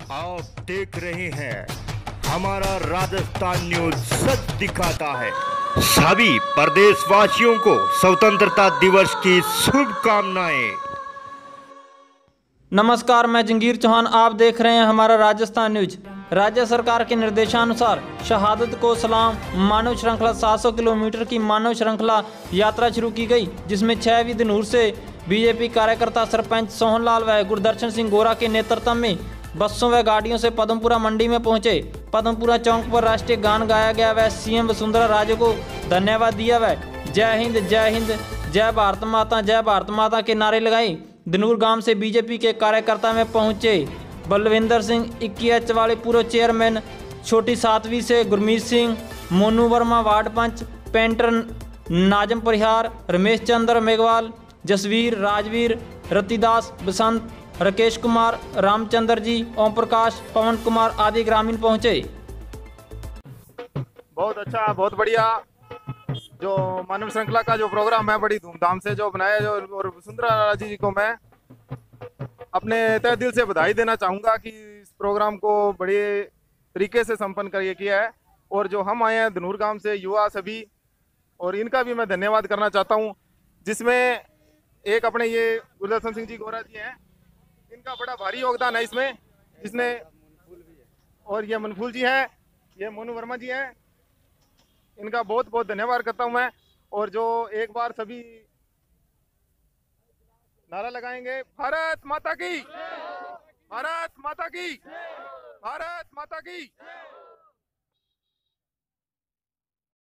आप देख रहे हैं हमारा राजस्थान न्यूज सच दिखाता है। सभी प्रदेशवासियों को स्वतंत्रता दिवस की शुभकामनाएं। नमस्कार, मैं जंगीर चौहान। आप देख रहे हैं हमारा राजस्थान न्यूज। राज्य सरकार के निर्देशानुसार शहादत को सलाम मानव श्रृंखला 700 किलोमीटर की मानव श्रृंखला यात्रा शुरू की गई, जिसमें 6 विधनूर से बीजेपी कार्यकर्ता सरपंच सोहनलाल व गुरदर्शन सिंह गोरा के नेतृत्व में बसों व गाड़ियों से पद्मपुरा मंडी में पहुंचे। पद्मपुरा चौक पर राष्ट्रीय गान गाया गया व सीएम वसुंधरा राजे को धन्यवाद दिया व जय हिंद, जय भारत माता, जय भारत माता के नारे लगाए। धनूर गांव से बीजेपी के कार्यकर्ता में पहुंचे बलविंदर सिंह 21H वाले पूर्व चेयरमैन, छोटी सातवीं से गुरमीत सिंह, मोनू वर्मा वार्ड पंच, पेंटर नाजम परिहार, रमेश चंद्र मेघवाल, जसवीर, राजवीर, रतिदास, बसंत, राकेश कुमार, रामचंद्र जी, ओम प्रकाश, पवन कुमार आदि ग्रामीण पहुंचे। बहुत अच्छा, बहुत बढ़िया। जो मानव श्रृंखला का जो प्रोग्राम है बड़ी धूमधाम से जो बनाया, जो और वसुंधरा राजे जी को मैं अपने तहे दिल से बधाई देना चाहूँगा कि इस प्रोग्राम को बड़े तरीके से संपन्न किया है। और जो हम आए हैं धनूर गांव से युवा सभी, और इनका भी मैं धन्यवाद करना चाहता हूँ, जिसमें एक अपने ये गुरदर्शन सिंह जी गोरा जी हैं, इनका बड़ा भारी योगदान है इसमें, जिसने, और ये मनफूल जी हैं, ये मोनू वर्मा जी हैं, इनका बहुत बहुत धन्यवाद करता हूँ मैं। और जो एक बार सभी नारा लगाएंगे, भारत माता की, भारत माता की, भारत माता की।